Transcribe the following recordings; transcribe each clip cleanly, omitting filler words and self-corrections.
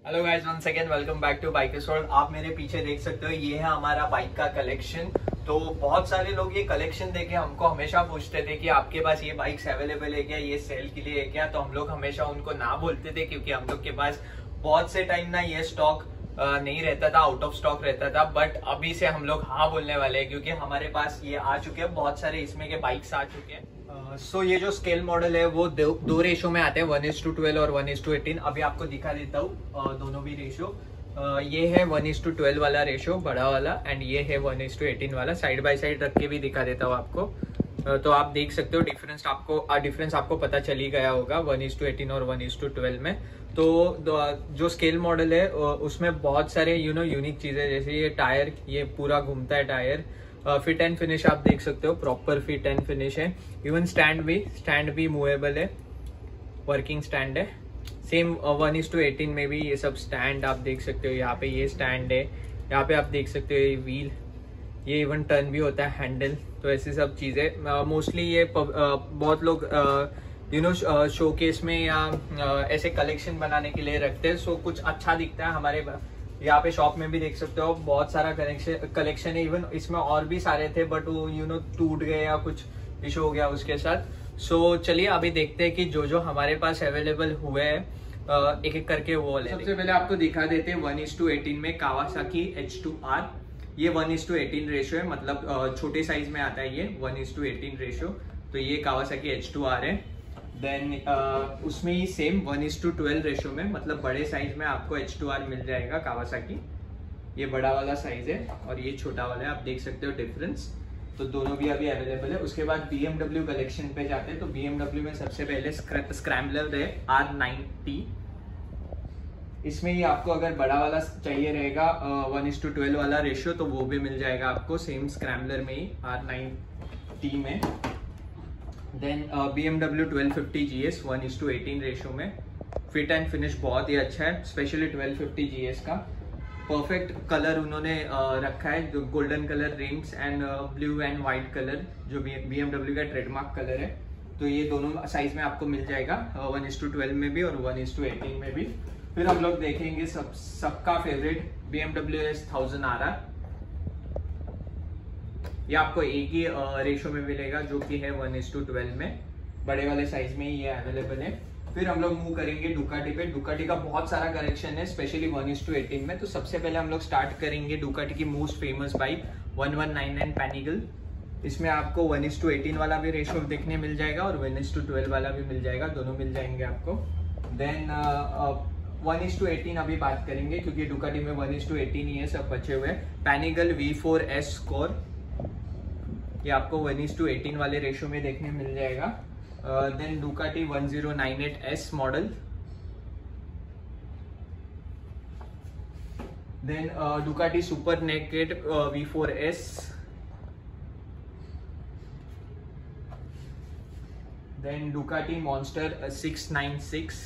Hello guys, once again welcome back to bikers world. आप मेरे पीछे देख सकते हो, ये है हमारा बाइक का कलेक्शन। तो बहुत सारे लोग ये कलेक्शन देके हमको हमेशा पूछते थे कि आपके पास ये बाइक्स अवेलेबल है क्या, ये सेल के लिए है क्या। तो हम लोग हमेशा उनको ना बोलते थे क्योंकि हम लोग के पास बहुत से टाइम ना ये स्टॉक नहीं रहता था, आउट ऑफ स्टॉक रहता था। बट अभी से हम लोग हाँ बोलने वाले हैं क्योंकि हमारे पास ये आ चुके हैं, बहुत सारे इसमें के बाइक्स आ चुके हैं। सो ये जो स्केल मॉडल है वो दो रेशो में आते हैं, 1:12 और 1:18। अभी आपको दिखा देता हूँ दोनों भी रेशो। ये है 1:12 वाला रेशो बड़ा वाला, एंड ये है 1:18 वाला। साइड बाय साइड रख के भी दिखा देता हूँ आपको। तो आप देख सकते हो डिफरेंस आपको पता चल ही गया होगा 1:18 और 1:12 में। तो जो स्केल मॉडल है उसमें बहुत सारे यूनिक चीजें, जैसे ये टायर, ये पूरा घूमता है टायर। फिट एंड फिनिश आप देख सकते हो, प्रॉपर फिट एंड फिनिश है। इवन स्टैंड भी मूवेबल है, वर्किंग स्टैंड है। सेम 1:18 में भी ये सब स्टैंड आप देख सकते हो। यहाँ पे ये स्टैंड है, यहाँ पे आप देख सकते हो ये व्हील, ये इवन टर्न भी होता है, हैंडल। तो ऐसी सब चीजें मोस्टली ये बहुत लोग शोकेस में या ऐसे कलेक्शन बनाने के लिए रखते हैं। सो कुछ अच्छा दिखता है। हमारे यहाँ पे शॉप में भी देख सकते हो बहुत सारा कलेक्शन है। इवन इसमें और भी सारे थे बट वो टूट गए या कुछ इशू हो गया उसके साथ। सो चलिए अभी देखते हैं कि जो हमारे पास अवेलेबल हुए हैं एक एक करके वो ले। सबसे पहले आपको दिखा देते हैं 1:18 में कावासाकी H2R। ये 1:18 रेशो है, मतलब छोटे साइज में आता है ये 1:18 रेशो। तो ये कावासाकी H2R है। देन उसमें ही सेम 1:12 रेशो में, मतलब बड़े साइज में आपको H2R मिल जाएगा कावासाकी। ये बड़ा वाला साइज है और ये छोटा वाला है, आप देख सकते हो डिफरेंस। तो दोनों भी अभी अवेलेबल है। उसके बाद BMW कलेक्शन पे जाते हैं। तो BMW में सबसे पहले स्क्रैम्बलर है R90। इसमें ही आपको अगर बड़ा वाला चाहिए रहेगा 1:12 वाला रेशियो, तो वो भी मिल जाएगा आपको सेम स्क्रैम्बलर में ही, R90 में। देन BMW 1250 GS 1:18 रेशो में। फिट एंड फिनिश बहुत ही अच्छा है, स्पेशली 1250 GS का। परफेक्ट कलर उन्होंने रखा है, जो golden colour rims and blue and white colour जो BMW का ट्रेडमार्क कलर है। तो ये दोनों साइज में आपको मिल जाएगा, 1:12 में भी और 1:18 में भी। फिर हम लोग देखेंगे सबका फेवरेट BMW S1000 RR। ये आपको एक ही रेशो में मिलेगा जो कि है 1:12 में, बड़े वाले साइज में ही ये अवेलेबल है। फिर हम लोग मूव करेंगे डुकाटी पे। डुकाटी का बहुत सारा कलेक्शन है, स्पेशली 1:18 में। तो सबसे पहले हम लोग स्टार्ट करेंगे डुकाटी की मोस्ट फेमस बाइक 1199 पैनिगल। इसमें आपको 1:18 वाला भी रेशो देखने मिल जाएगा और 1:12 वाला भी मिल जाएगा, दोनों मिल जाएंगे आपको। देन 1:18 अभी बात करेंगे क्योंकि डुकाटी में 1:18 ही है, सब बचे हुए। पैनिगल V4S स्कोर, ये आपको 1:18 वाले रेशो में देखने मिल जाएगा। Then Ducati 1098S model. Then Ducati super naked V4S। Then Ducati monster 696।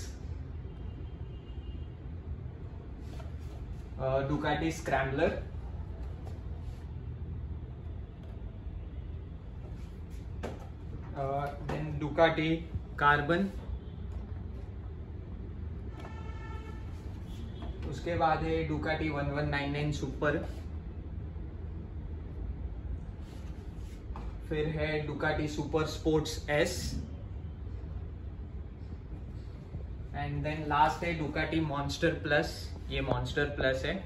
Ducati scrambler. Then Ducati carbon. उसके बाद है डुकाटी 1199 सुपर। फिर है Ducati super sports S। And then last है डुकाटी मॉन्स्टर प्लस। ये मॉन्स्टर प्लस है।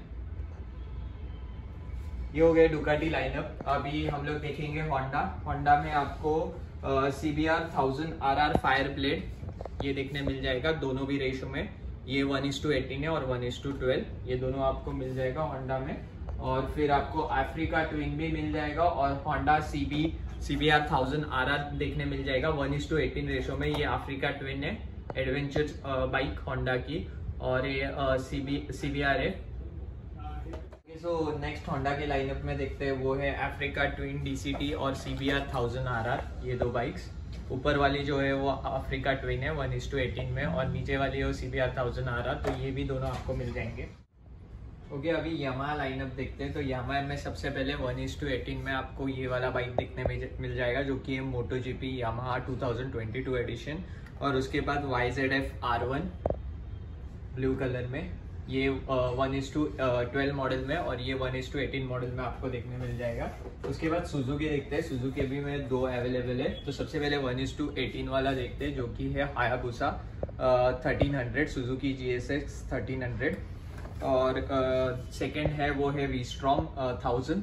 ये हो गए डुकाटी लाइनअप। अभी हम लोग देखेंगे होंडा में आपको CBR 1000 RR फायर ब्लेड ये देखने मिल जाएगा, दोनों भी रेशो में। ये 1:18 है और 1:12, ये दोनों आपको मिल जाएगा होंडा में। और फिर आपको अफ्रीका ट्विन भी मिल जाएगा और होंडा CBR 1000 RR देखने मिल जाएगा 1:18 रेशो में। ये अफ्रीका ट्विन है, एडवेंचर बाइक होंडा की, और ये CBR है। सो नेक्स्ट होंडा के लाइनअप में देखते हैं, वो है अफ्रीका ट्विन DCT और CBR 1000 RR। ये दो बाइक्स, ऊपर वाली जो है वो अफ्रीका ट्विन है 1:18 में, और नीचे वाली है वो CBR 1000 RR। तो ये भी दोनों आपको मिल जाएंगे। ओके, अभी यामाहा लाइनअप देखते हैं। तो यामाहा में सबसे पहले 1:18 में आपको ये वाला बाइक देखने में मिल जाएगा जो कि है MotoGP यामाहा 2022 एडिशन। और उसके बाद YZF R1 ब्लू कलर में। ये 1:12 मॉडल में और ये 1:18 मॉडल में आपको देखने मिल जाएगा। उसके बाद सुजुकी देखते हैं। सुजुकी भी में 2 अवेलेबल है। तो सबसे पहले 1:18 वाला देखते हैं, जो कि है हायाबुसा 1300, सुजुकी GSX 1300। और सेकंड है वो है वी-स्ट्रॉम 1000।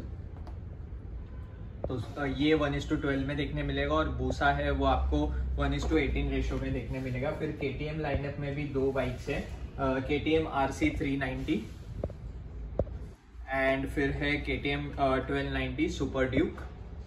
तो ये 1:12 में देखने मिलेगा। और बूसा है वो आपको 1:18 रेशो में देखने मिलेगा। फिर KTM लाइनअप में भी 2 बाइक्स है, KTM RC 390 एंड फिर है KTM 1290 सुपर ड्यूक।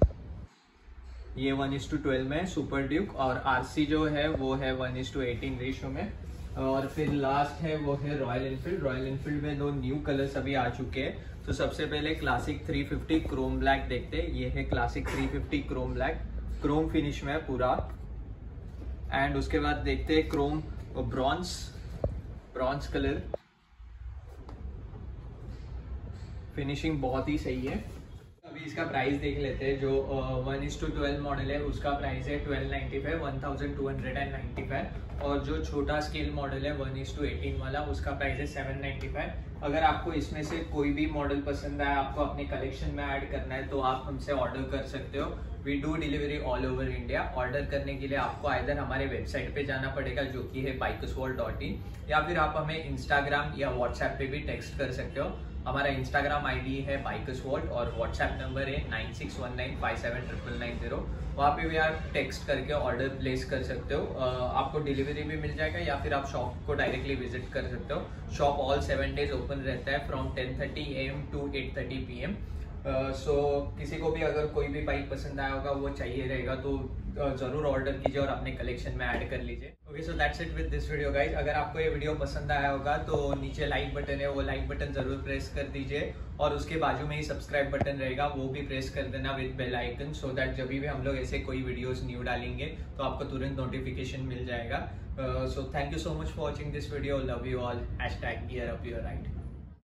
ये 1:12 में सुपर ड्यूक। और RC जो है वो है 1:18 रेशो में। और फिर लास्ट है वो है रॉयल एनफील्ड। रॉयल एनफील्ड में 2 न्यू कलर्स अभी आ चुके हैं। तो सबसे पहले क्लासिक 350 क्रोम ब्लैक देखते हैं। ये है classic 350 chrome black, chrome finish में है पूरा। एंड उसके बाद देखते हैं क्रोम ब्रॉन्ज कलर, फिनिशिंग बहुत ही सही है। अभी इसका प्राइस देख लेते हैं। जो 1:12 मॉडल है उसका प्राइस है 1295, 1295। और जो छोटा स्केल मॉडल है 1:18 वाला, उसका प्राइस है 795। अगर आपको इसमें से कोई भी मॉडल पसंद आया, आपको अपने कलेक्शन में ऐड करना है, तो आप हमसे ऑर्डर कर सकते हो। We do delivery all over India. Order करने के लिए आपको आइदर हमारे वेबसाइट पे जाना पड़ेगा, जो कि है bikesworld.in, या फिर आप हमें इंस्टाग्राम या व्हाट्सएप पे भी टेक्स्ट कर सकते हो। हमारा इंस्टाग्राम आईडी है bikesworld और व्हाट्सएप नंबर है 9619579990। वहाँ पे भी आप टेक्स्ट करके ऑर्डर प्लेस कर सकते हो। आपको डिलीवरी भी मिल जाएगा, या फिर आप शॉप को डायरेक्टली विजिट कर सकते हो। शॉप ऑल 7 डेज ओपन रहता है from 10:30 AM to 8:30 PM। So किसी को भी अगर कोई भी बाइक पसंद आया होगा, वो चाहिए रहेगा, तो जरूर ऑर्डर कीजिए और अपने कलेक्शन में ऐड कर लीजिए। Okay, so that's it with this video guys. अगर आपको ये वीडियो पसंद आया होगा तो नीचे लाइक बटन है, वो लाइक बटन जरूर प्रेस कर दीजिए। और उसके बाजू में ही सब्सक्राइब बटन रहेगा, वो भी प्रेस कर देना with bell icon, so that जब भी हम लोग ऐसे कोई वीडियोस न्यू डालेंगे तो आपको तुरंत नोटिफिकेशन मिल जाएगा। So thank you so much for watching this video. Love you all. #gear up your ride।